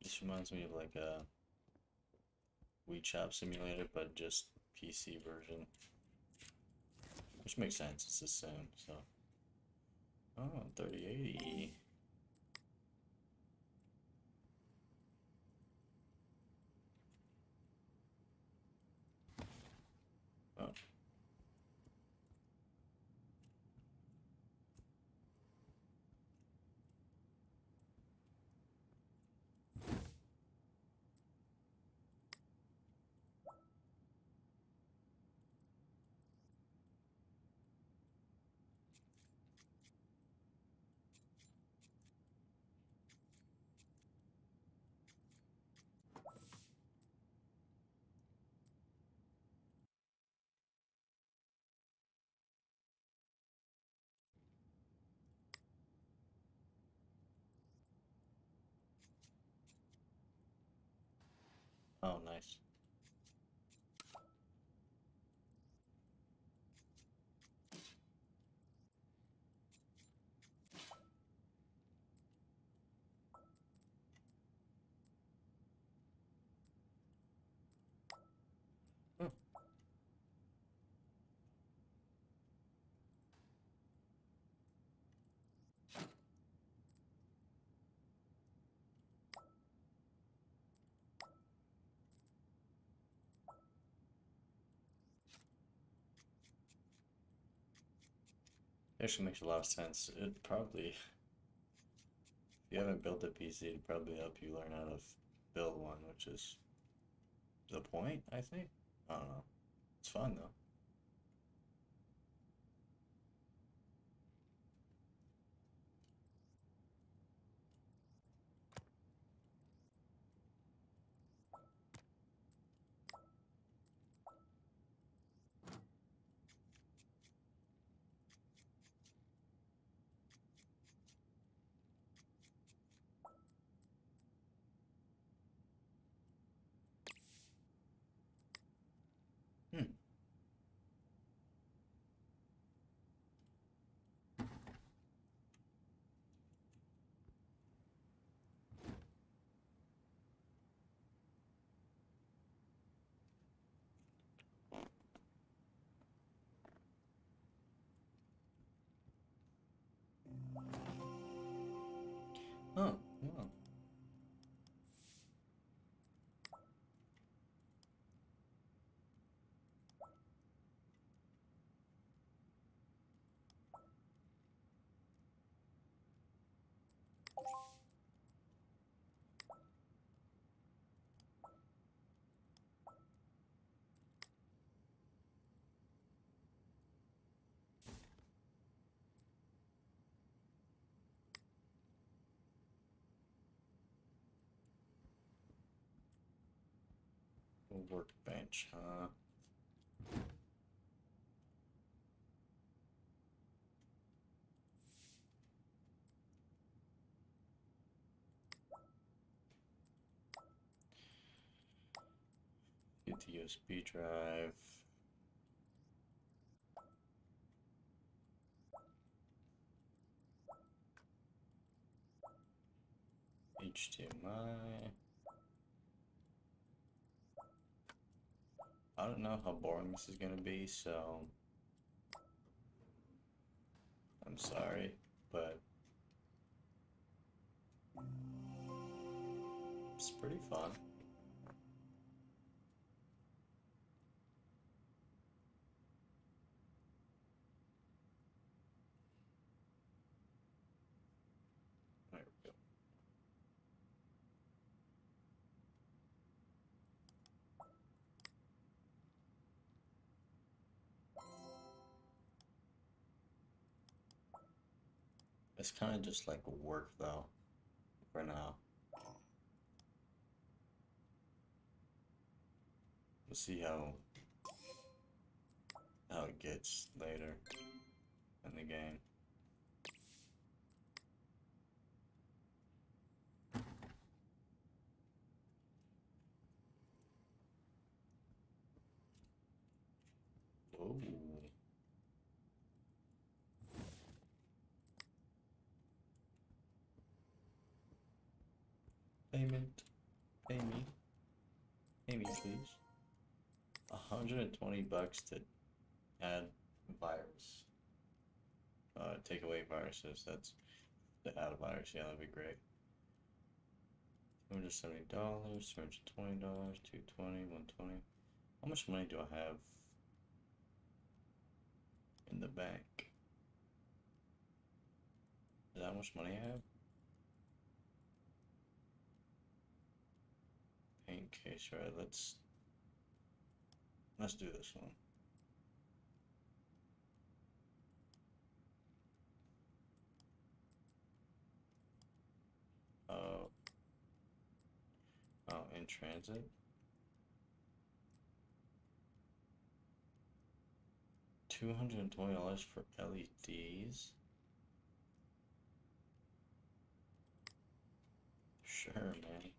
This reminds me of like a Wii Shop Simulator, but just PC version. Which makes sense, it's the same, so. Oh, 3080. Oh. Oh, nice. Hmm. Actually makes a lot of sense. It probably, if you haven't built a PC, it'd probably help you learn how to build one, which is the point, I think. I don't know. It's fun though. Hmm. Oh, well. A workbench, huh? Get the USB drive. HDMI. I don't know how boring this is gonna be, so I'm sorry, but it's pretty fun. There we go. It's kind of just like work though, for now. We'll see how it gets later in the game. Whoa. Payment. Pay me. Pay me, please. $120 to add virus. Take away viruses. That's the add a virus. Yeah, that'd be great. $270, $220, 220, 120. How much money do I have in the bank? Is that how much money I have? Paint case, right? Let's do this one. Uh, oh, in transit. $220 for LEDs. Sure, man.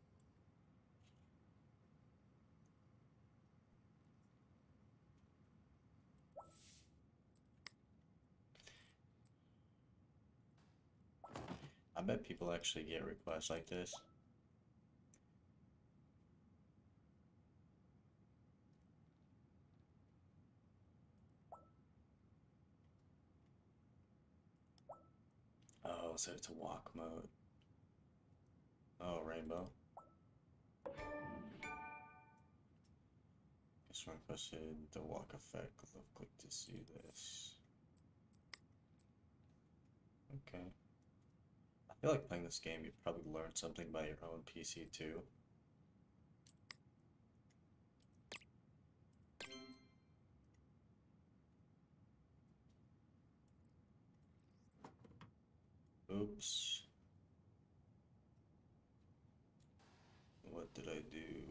I bet people actually get requests like this. Oh, so it's a walk mode. Oh, rainbow. Guess we're requested the walk effect. Left click to see this. Okay. I feel like playing this game, you'd probably learn something by your own PC too. Oops. What did I do?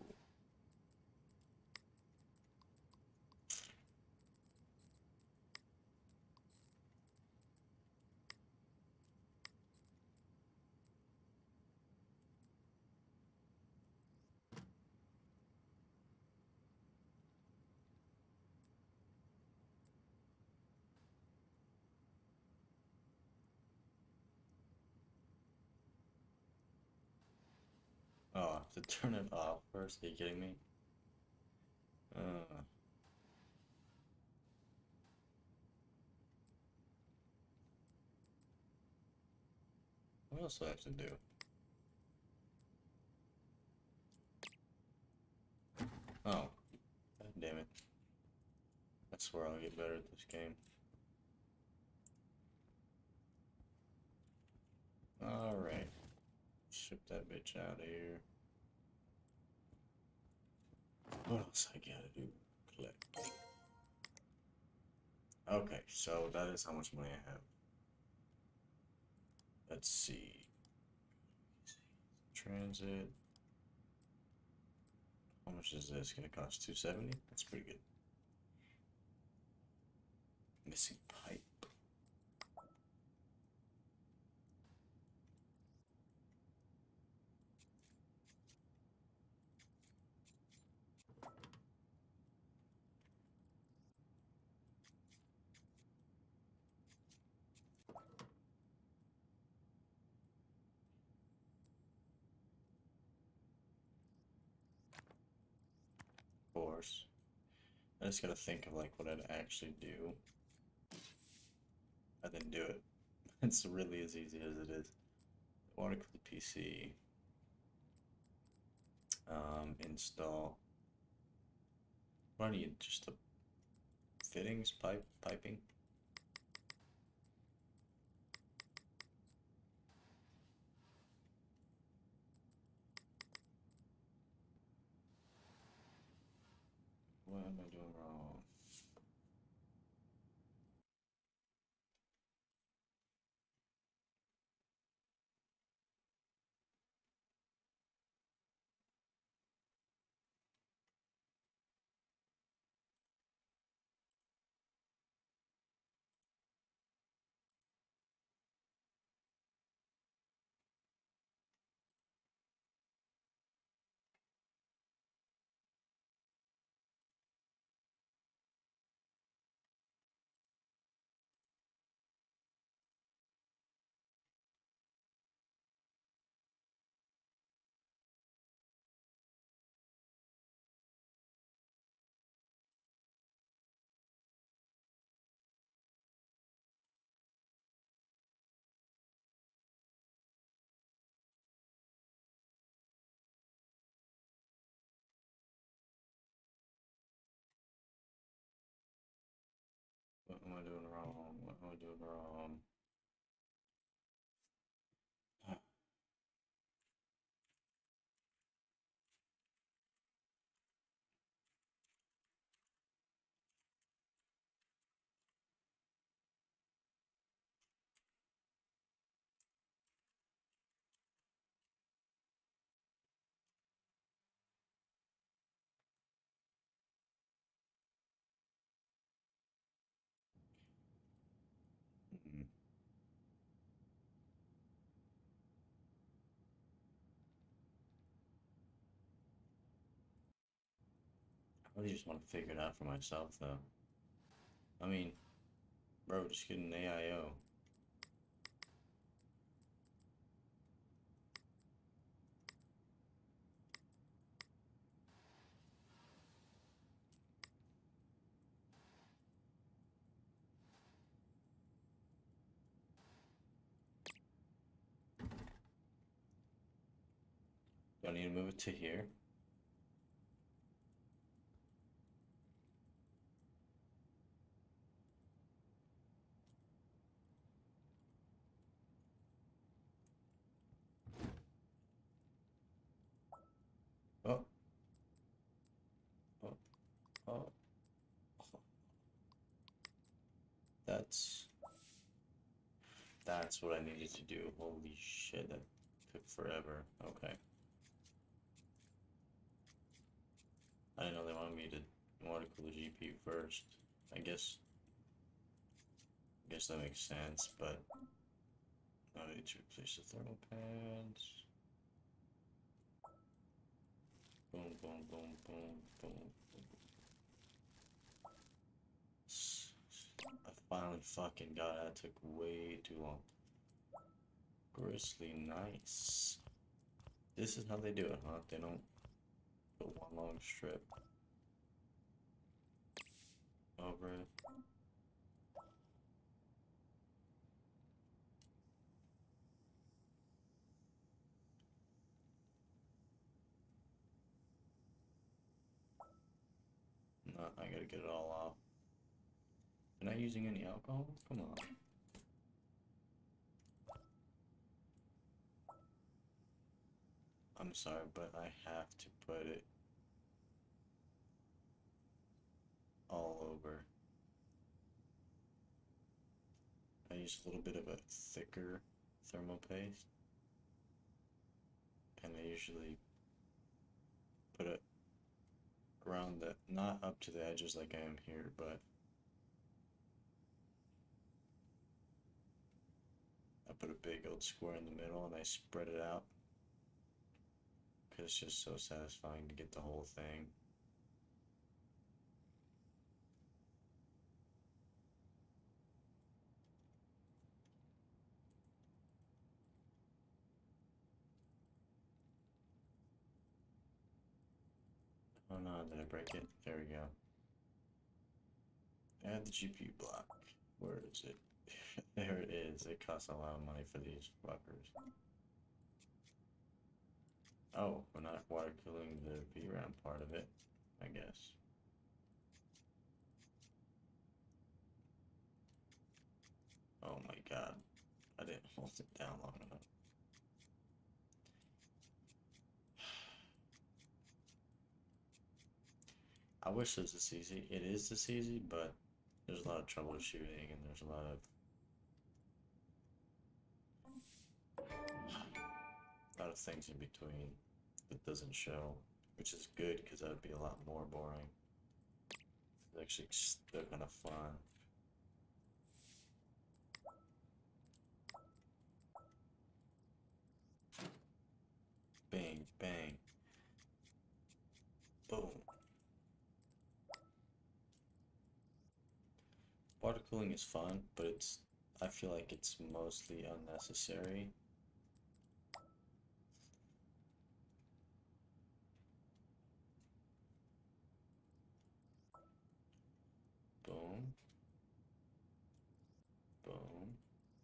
Oh, I have to turn it off first. Are you kidding me? Uh, what else do I have to do? Oh, god damn it. I swear I'll get better at this game. Alright. Ship that bitch out of here. What else I gotta do? Collect. Okay, so that is how much money I have. Let's see. Transit. How much is this gonna cost? 270? That's pretty good. Missing pipe. Of course. I just gotta think of like what I'd actually do. And then do it. It's really as easy as it is. Water cool PC. Install. What do I need? Just the fittings, piping. What am I doing wrong? I doing wrong? Mm. I really just want to figure it out for myself, though. I mean, bro, just get an AIO. Don't need to move it to here. Oh, oh, oh. That's that's what I needed to do. Holy shit, that took forever. Okay. I didn't know they wanted me to water cool the GPU first. I guess that makes sense, but I need to replace the thermal pads. Boom, boom, boom, boom, boom. I finally fucking got it. That took way too long. Grizzly, nice. This is how they do it, huh? They don't put one long strip over it. No, I gotta get it all off. Am I using any alcohol? Come on. I'm sorry, but I have to put it all over. I use a little bit of a thicker thermal paste, and I usually put it around the, not up to the edges like I am here, but I put a big old square in the middle and I spread it out because it's just so satisfying to get the whole thing. Oh no, did I break it? There we go. Add the GPU block. Where is it? There it is. It costs a lot of money for these fuckers. Oh, we're not water cooling the VRAM part of it, I guess. Oh my god. I didn't hold it down long enough. I wish it was this easy. It is this easy, but there's a lot of troubleshooting and there's a lot of things in between that doesn't show, which is good because that would be a lot more boring. It's actually still kind of fun. Bang, bang, boom. Water cooling is fun, but I feel like it's mostly unnecessary. Boom, boom.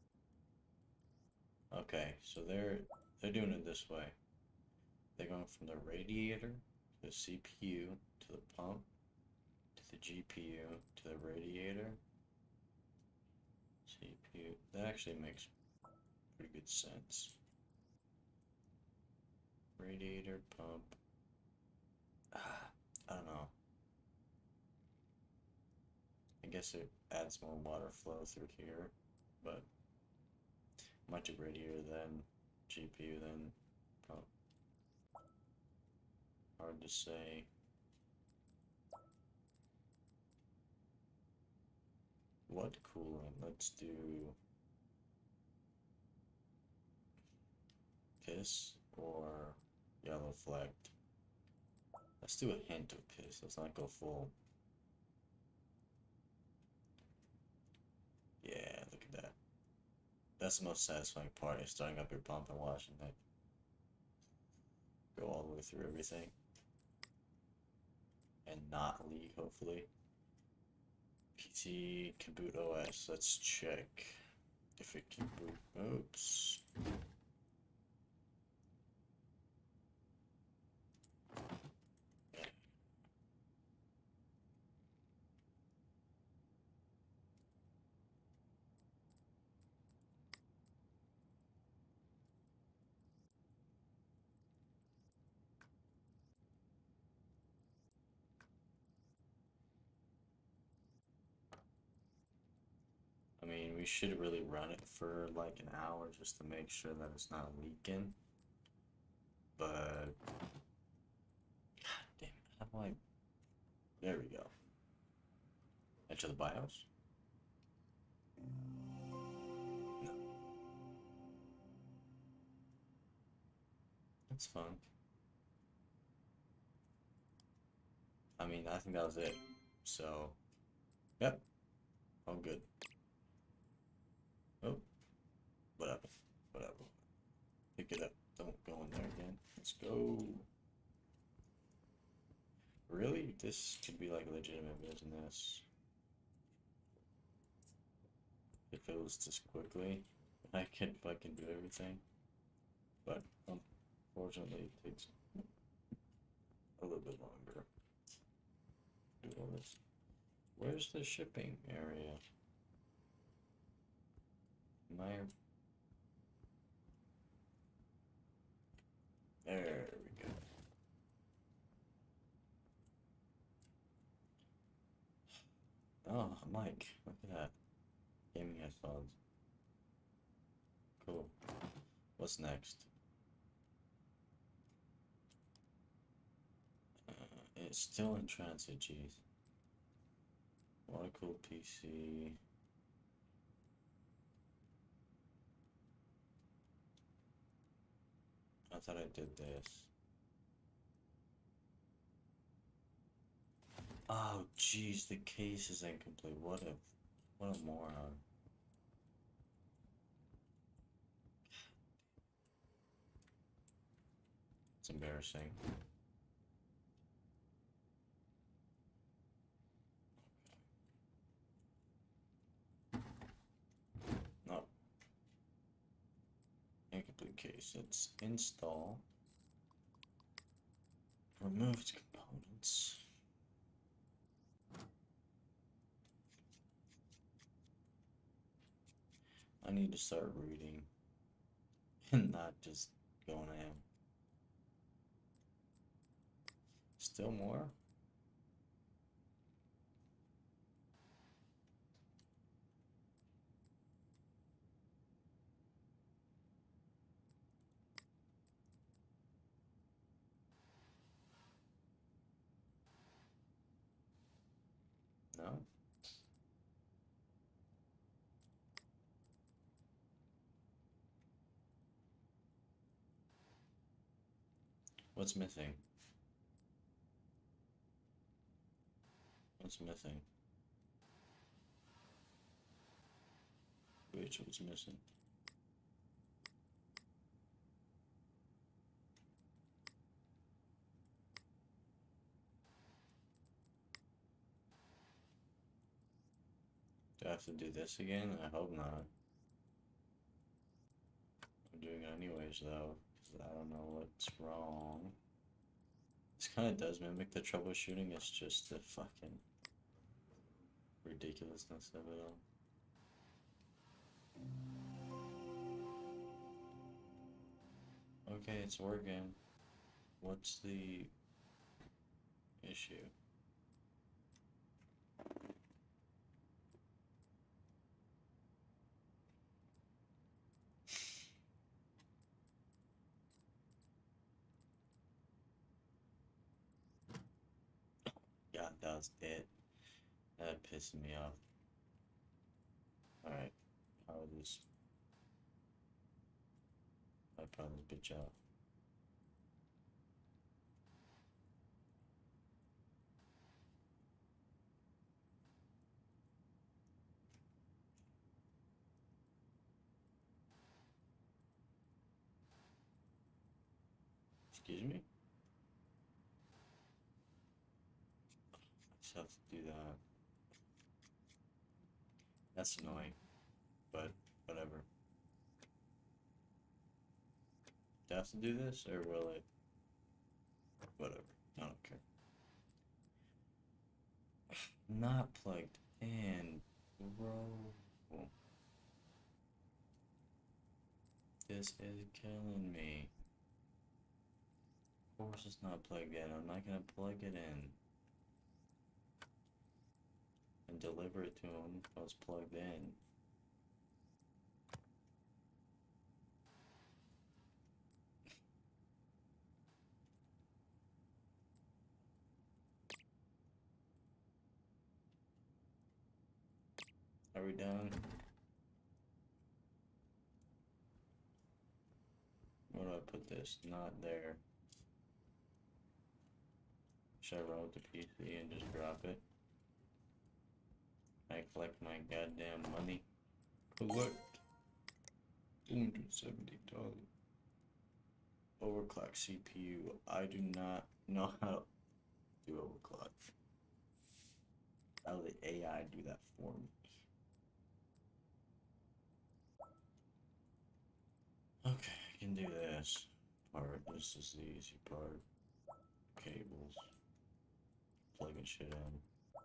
Okay, so they're doing it this way. They're going from the radiator to the CPU to the pump to the GPU to the radiator. CPU. That actually makes pretty good sense. Radiator pump. I don't know. I guess it adds more water flow through here, but much of radiator than GPU then. Hard to say. What coolant? Let's do piss or yellow flecked. Let's do a hint of piss. Let's not go full. Yeah, look at that. That's the most satisfying part, is starting up your pump and watching it go all the way through everything. And not leak, hopefully. PC can boot OS. Let's check if it can boot. Oops. I mean, we should really run it for like an hour just to make sure that it's not leaking. But, god damn it, how do I, there we go. Enter the BIOS? No. That's fun. I mean, I think that was it. So, yep, all good. Oh, whatever, whatever. Pick it up, don't go in there again. Let's go. Really? This could be like a legitimate business. If it was just quickly, I could fucking do everything. But unfortunately, it takes a little bit longer to do all this. Where's the shipping area? There we go. Oh, Mike, look at that. Gaming headphones. Cool. What's next? It's still in transit, jeez. Water cooled PC. I thought I did this. Oh, jeez, the case is incomplete. What a moron. It's embarrassing. No. Incomplete case. Let's install removed components. I need to start reading and not just going ham. Still more? No? What's missing? What's missing? Which was missing? Do I have to do this again? I hope not. I'm doing it anyways though, because I don't know what's wrong. This kind of does mimic the troubleshooting, it's just the fucking ridiculousness of it all. Okay, it's working. What's the issue? Yeah, that's it. That pissed me off. Alright, power this. I power this bitch out. Excuse me? I just have to do that. That's annoying, but whatever. Do I have to do this, or will it? Whatever. I don't care. Not plugged in, bro. This is killing me. Of course it's not plugged in. I'm not gonna plug it in and deliver it to him if I was plugged in. Are we done? Where do I put this? Not there. Should I run with the PC and just drop it? I collect my goddamn money. Collect $270. Overclock CPU. I do not know how to do overclock. How the AI do that for me? Okay, I can do this part. This is the easy part. Cables. Plugging shit in.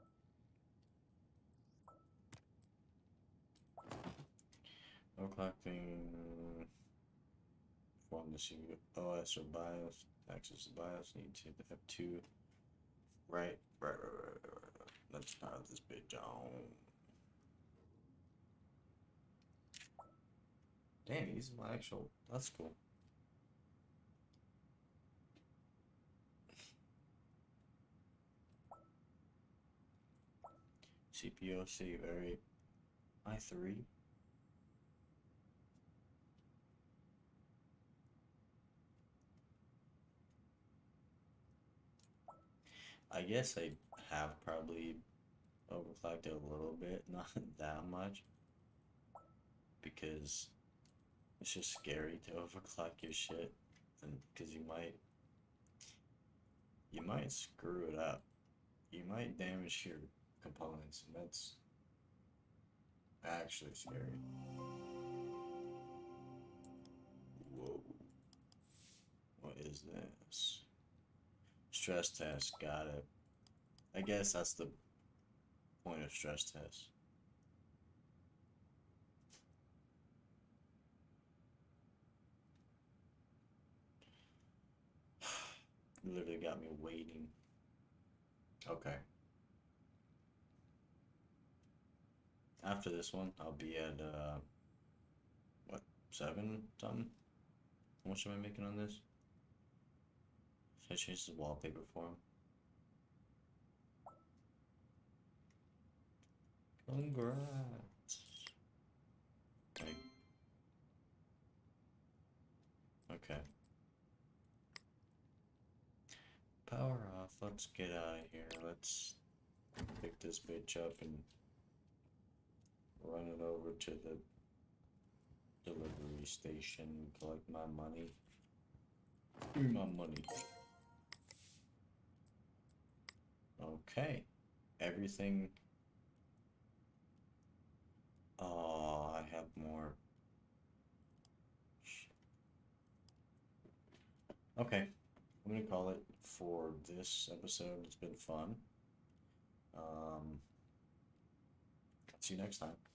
Overclocking from the CPU OS or BIOS. Access the BIOS. Need to have two. Right. Let's power this bitch on. Damn, these are my actual. That's cool. CPOC, very i3. I guess I have probably overclocked it a little bit, not that much, because it's just scary to overclock your shit, and because you might screw it up, you might damage your components, and that's actually scary. Whoa, what is this? Stress test, got it. I guess that's the point of stress test. Literally got me waiting. Okay. After this one, I'll be at, what, 7 something? How much am I making on this? Should I change the wallpaper for him? Congrats. Okay. Power off. Let's get out of here. Let's pick this bitch up and run it over to the delivery station, collect my money. Give me my money. Okay. Everything. Oh, I have more. Okay. I'm gonna call it for this episode. It's been fun. See you next time.